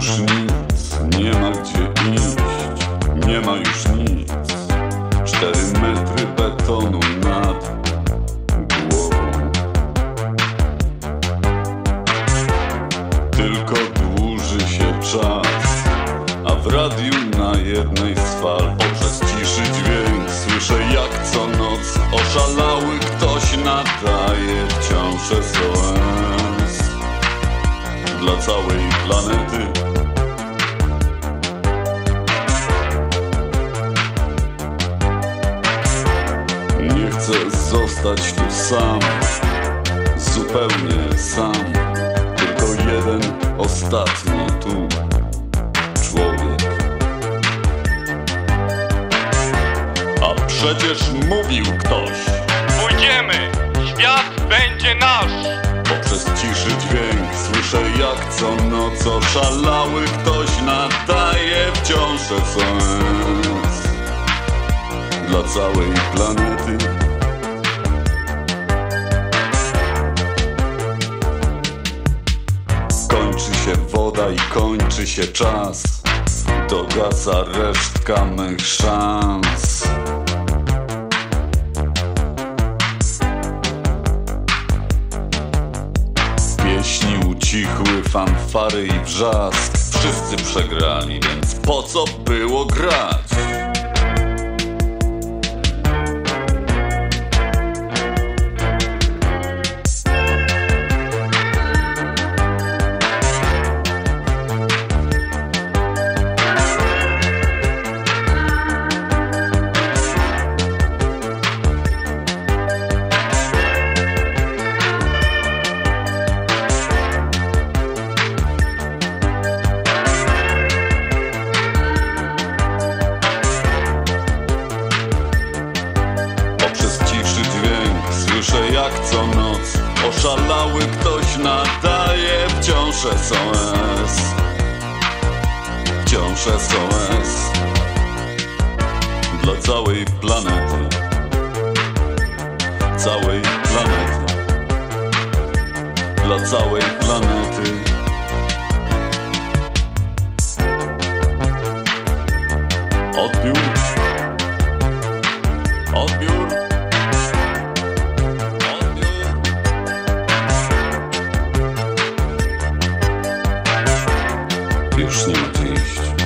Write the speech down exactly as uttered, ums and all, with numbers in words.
już nic, nie ma gdzie iść, nie ma już nic. Cztery metry betonu nad głową. Tylko dłuży się czas, a w radiu na jednej z fal poprzez ciszy dźwięk słyszę, jak co noc oszalały ktoś nadaje wciąż S O S dla całej planety. Nie chcę zostać tu sam, zupełnie sam. Tylko jeden ostatni tu człowiek. A przecież mówił ktoś: pójdziemy, świat będzie nasz. Poprzez ciszy dźwięk słyszę, jak co noc oszalały ktoś nadaje wciąż S O S dla całej planety. Kończy się woda i kończy się czas, dogasa resztka mych szans. Pieśni ucichły, fanfary i wrzask. Wszyscy przegrali, więc po co było grać? Słyszę, jak co noc oszalały ktoś nadaje wciąż S O S, wciąż S O S dla całej planety, całej planety, dla całej planety. Odbiór, odbiór. Już nie ma gdzie iść.